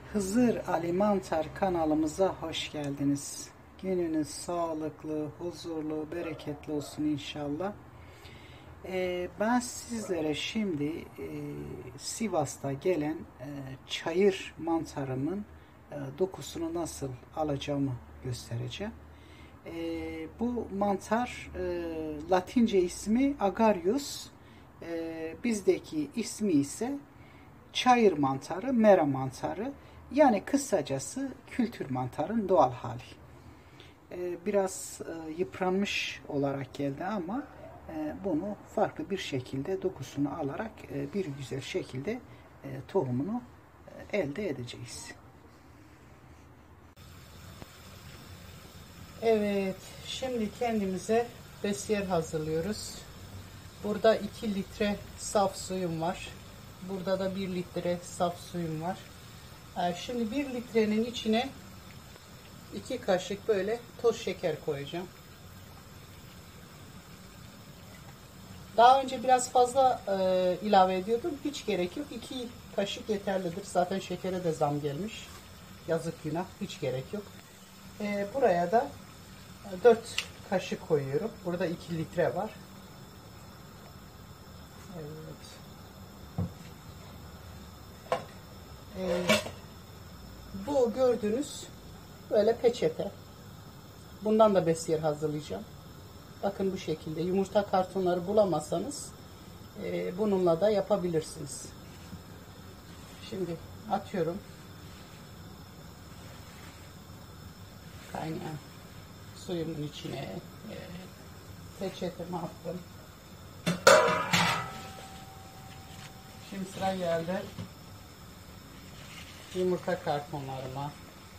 Hızır Ali Mantar kanalımıza hoş geldiniz. Gününüz sağlıklı, huzurlu, bereketli olsun inşallah. Ben sizlere şimdi Sivas'ta gelen çayır mantarımın dokusunu nasıl alacağımı göstereceğim. Bu mantar Latince ismi Agarius, bizdeki ismi ise çayır mantarı, mera mantarı. Yani kısacası kültür mantarın doğal hali. Biraz yıpranmış olarak geldi ama bunu farklı bir şekilde dokusunu alarak bir güzel şekilde tohumunu elde edeceğiz. Evet, şimdi kendimize besiyer hazırlıyoruz. Burada 2 litre saf suyum var. Burada da 1 litre saf suyum var. Şimdi 1 litrenin içine 2 kaşık böyle toz şeker koyacağım. Daha önce biraz fazla ilave ediyordum. Hiç gerek yok. 2 kaşık yeterlidir. Zaten şekere de zam gelmiş. Yazık günah. Hiç gerek yok. Buraya da 4 kaşık koyuyorum. Burada 2 litre var. Evet. Bu gördüğünüz böyle peçete. Bundan da besiyer hazırlayacağım. Bakın bu şekilde. Yumurta kartonları bulamazsanız bununla da yapabilirsiniz. Şimdi atıyorum. Kaynayan suyumun içine peçetemi attım. Şimdi sıra geldi yumurta kartonlarıma.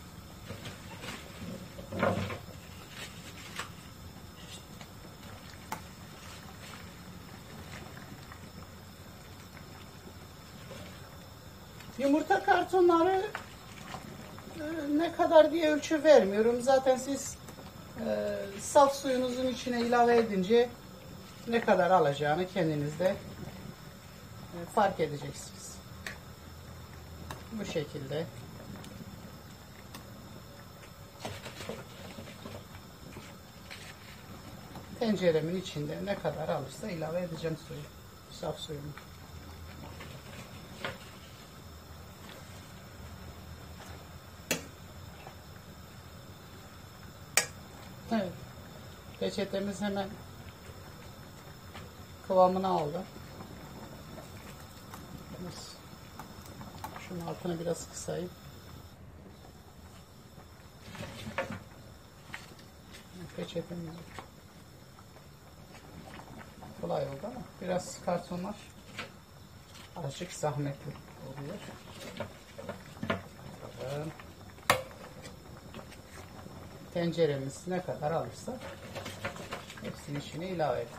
Yumurta kartonları ne kadar diye ölçü vermiyorum. Zaten siz saf suyunuzun içine ilave edince ne kadar alacağını kendiniz de fark edeceksiniz. Bu şekilde. Tenceremin içinde ne kadar alırsa ilave edeceğim suyu. Saf suyumu. Evet. Peçetemiz hemen kıvamını aldı. Şunun altını biraz kısayım. Peçetemiz kolay oldu ama biraz kartonlar azıcık zahmetli oluyor. Tenceremiz ne kadar alırsa hepsinin içine ilave edelim.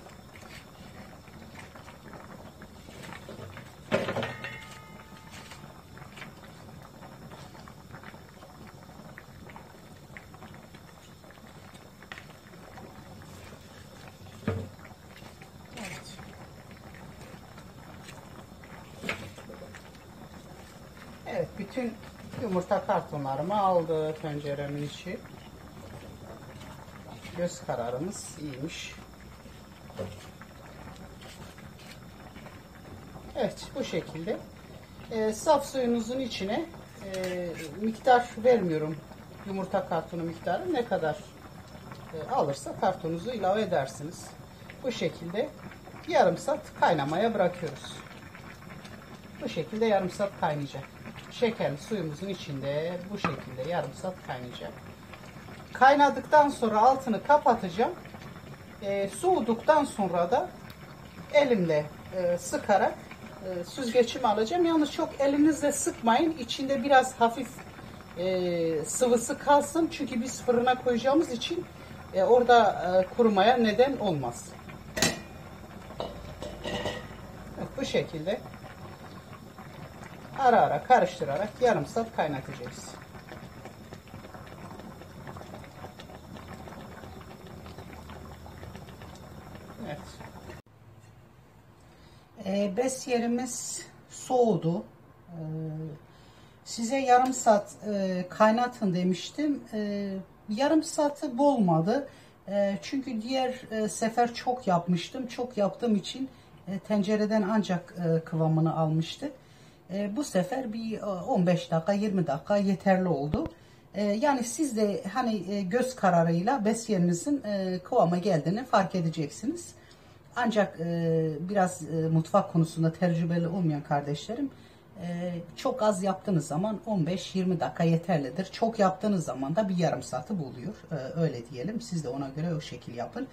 Evet, bütün yumurta kartonlarımı aldı tenceremin içi. Göz kararımız iyiymiş. Evet, bu şekilde. Saf suyunuzun içine miktar vermiyorum. Yumurta kartonu miktarı ne kadar alırsa kartonunuzu ilave edersiniz. Bu şekilde yarım saat kaynamaya bırakıyoruz. Bu şekilde yarım saat kaynayacak. Şekerli suyumuzun içinde bu şekilde yarım saat kaynayacak. Kaynadıktan sonra altını kapatacağım. Soğuduktan sonra da elimle sıkarak süzgeçimi alacağım. Yalnız çok elinizle sıkmayın. İçinde biraz hafif sıvısı kalsın. Çünkü biz fırına koyacağımız için orada kurumaya neden olmaz. Evet, bu şekilde ara ara karıştırarak yarım saat kaynatacağız. Evet. Besiyerimiz soğudu. Size yarım saat kaynatın demiştim. Yarım saati bulmadı. Çünkü diğer sefer çok yapmıştım. Çok yaptığım için tencereden ancak kıvamını almıştı. Bu sefer bir 15 dakika 20 dakika yeterli oldu. Yani siz de hani göz kararıyla besiyerinizin kıvama geldiğini fark edeceksiniz. Ancak biraz mutfak konusunda tecrübeli olmayan kardeşlerim, çok az yaptığınız zaman 15-20 dakika yeterlidir. Çok yaptığınız zaman da bir yarım saati buluyor. Öyle diyelim. Siz de ona göre o şekil yapın.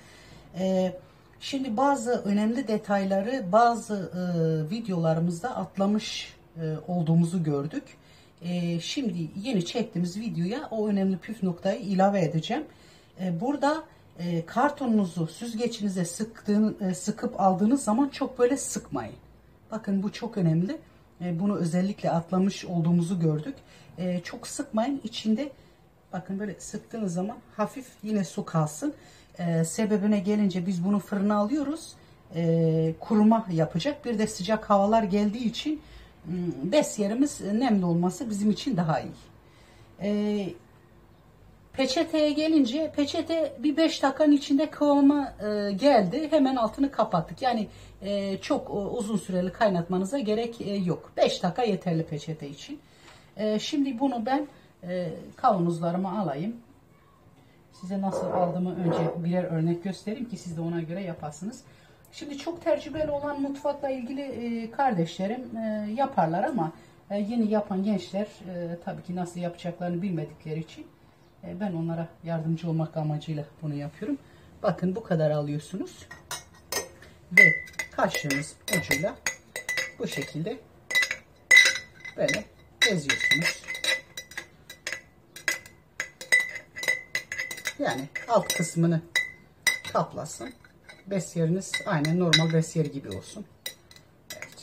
Şimdi bazı önemli detayları bazı videolarımızda atlamış olduğumuzu gördük. Şimdi yeni çektiğimiz videoya o önemli püf noktayı ilave edeceğim. Burada kartonunuzu süzgecinize sıkıp aldığınız zaman çok böyle sıkmayın. Bakın bu çok önemli. Bunu özellikle atlamış olduğumuzu gördük. Çok sıkmayın. İçinde bakın böyle sıktığınız zaman hafif yine su kalsın. Sebebine gelince biz bunu fırına alıyoruz. Kuruma yapacak. Bir de sıcak havalar geldiği için besiyerimiz nemli olması bizim için daha iyi. Peçeteye gelince peçete bir 5 dakikanın içinde kıvama geldi. Hemen altını kapattık. Yani çok uzun süreli kaynatmanıza gerek yok. 5 dakika yeterli peçete için. Şimdi bunu ben kavanozlarıma alayım. Size nasıl aldığımı önce birer örnek göstereyim ki siz de ona göre yaparsınız. Şimdi çok tecrübeli olan mutfakla ilgili kardeşlerim yaparlar ama yeni yapan gençler tabii ki nasıl yapacaklarını bilmedikleri için ben onlara yardımcı olmak amacıyla bunu yapıyorum. Bakın bu kadar alıyorsunuz ve kaşığınız ucuyla bu şekilde böyle eziyorsunuz. Yani alt kısmını kaplasın. Besiyeriniz aynen normal besiyer gibi olsun. Evet.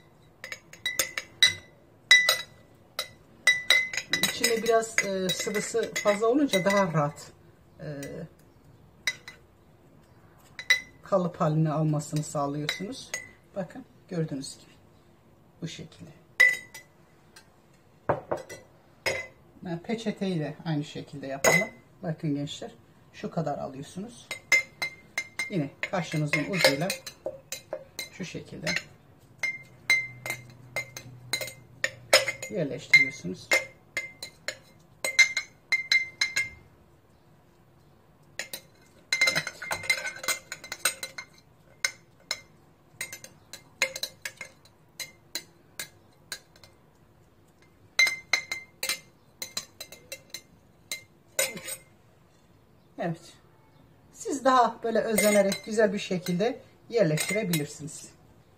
İçinde biraz sıvısı fazla olunca daha rahat kalıp halini almasını sağlıyorsunuz. Bakın gördüğünüz gibi bu şekilde. Peçeteyi de aynı şekilde yapalım. Bakın gençler şu kadar alıyorsunuz. Yine kaşınızın ucuyla şu şekilde yerleştiriyorsunuz. Evet. Siz daha böyle özenerek güzel bir şekilde yerleştirebilirsiniz.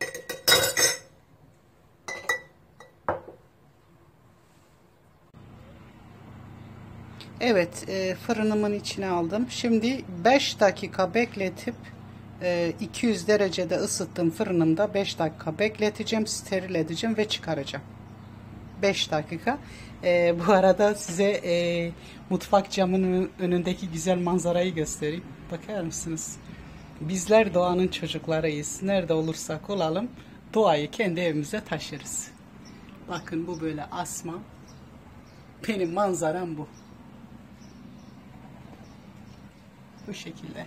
Evet, fırınımın içine aldım. Şimdi 5 dakika bekletip 200 derecede ısıttığım fırınımda 5 dakika bekleteceğim, steril edeceğim ve çıkaracağım. 5 dakika. Bu arada size mutfak camının önündeki güzel manzarayı göstereyim. Bakar mısınız? Bizler doğanın çocuklarıyız. Nerede olursak olalım doğayı kendi evimize taşırız. Bakın bu böyle asma. Benim manzaram bu. Bu şekilde.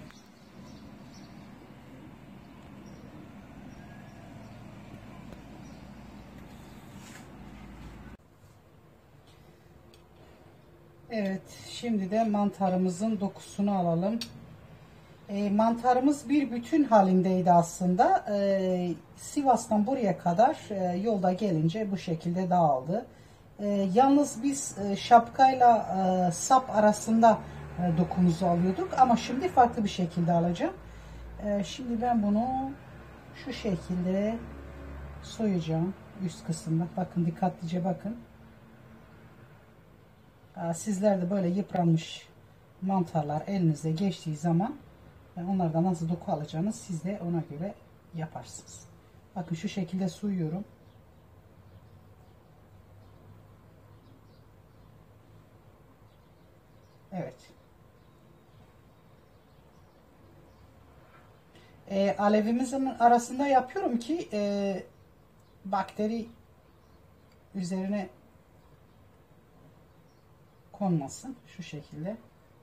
Evet, şimdi de mantarımızın dokusunu alalım. Mantarımız bir bütün halindeydi aslında. Sivas'tan buraya kadar yolda gelince bu şekilde dağıldı. Yalnız biz şapkayla sap arasında dokumuzu alıyorduk ama şimdi farklı bir şekilde alacağım. Şimdi ben bunu şu şekilde soyacağım üst kısmına. Bakın dikkatlice bakın. Sizler de böyle yıpranmış mantarlar elinize geçtiği zaman onlardan nasıl doku alacağınız siz de ona göre yaparsınız. Bakın şu şekilde soyuyorum. Evet. Alevimizin arasında yapıyorum ki bakteri üzerine konmasın. Şu şekilde.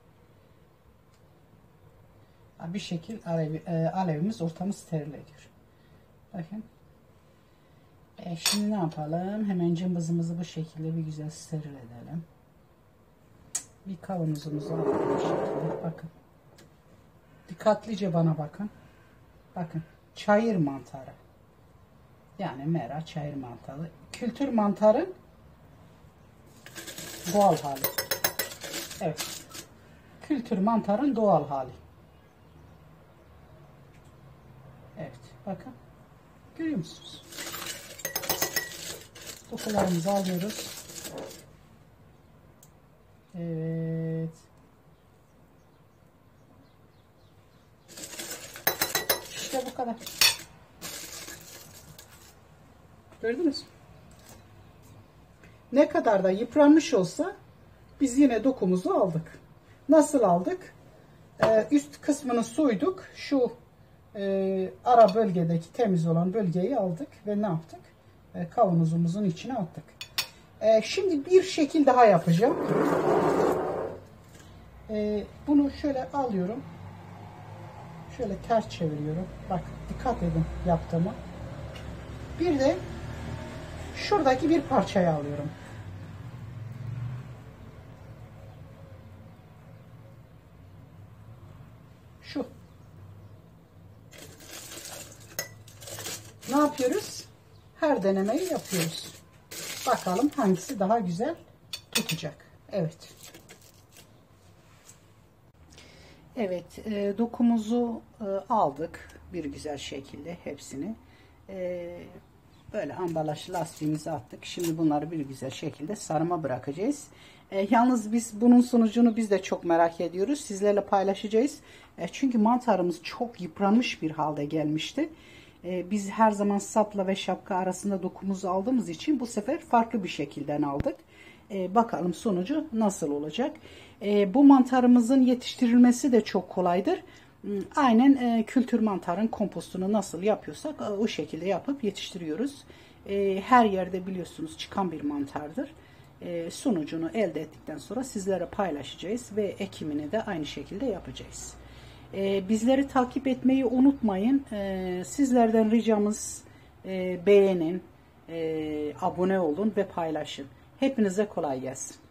Bir şekil alevimiz ortamı steril ediyor. Bakın. Şimdi ne yapalım? Hemen cımbızımızı bu şekilde bir güzel steril edelim. Bir kavanozumuzu alalım bu şekilde. Bakın. Dikkatlice bana bakın. Bakın. Çayır mantarı. Yani mera çayır mantarı. Kültür mantarın doğal hali. Evet. Kültür mantarın doğal hali. Evet. Bakın. Görüyor musunuz? Dokularımızı alıyoruz. Evet. İşte bu kadar. Gördünüz mü? Ne kadar da yıpranmış olsa biz yine dokumuzu aldık. Nasıl aldık? Üst kısmını soyduk. Şu ara bölgedeki temiz olan bölgeyi aldık ve ne yaptık? Kavanozumuzun içine attık. Şimdi bir şekil daha yapacağım. Bunu şöyle alıyorum. Şöyle ters çeviriyorum. Bak dikkat edin yaptığımı. Bir de şuradaki bir parçayı alıyorum. Şu. Ne yapıyoruz? Her denemeyi yapıyoruz. Bakalım hangisi daha güzel tutacak. Evet. Evet, dokumuzu aldık bir güzel şekilde hepsini. Böyle ambalaj lastiğimize attık. Şimdi bunları bir güzel şekilde sarıma bırakacağız. Yalnız biz bunun sonucunu biz de çok merak ediyoruz. Sizlerle paylaşacağız. Çünkü mantarımız çok yıpranmış bir halde gelmişti. Biz her zaman sapla ve şapka arasında dokumuzu aldığımız için bu sefer farklı bir şekilden aldık. Bakalım sonucu nasıl olacak. Bu mantarımızın yetiştirilmesi de çok kolaydır. Aynen kültür mantarın kompostunu nasıl yapıyorsak o şekilde yapıp yetiştiriyoruz. Her yerde biliyorsunuz çıkan bir mantardır. Sonucunu elde ettikten sonra sizlere paylaşacağız ve ekimini de aynı şekilde yapacağız. Bizleri takip etmeyi unutmayın. Sizlerden ricamız beğenin, abone olun ve paylaşın. Hepinize kolay gelsin.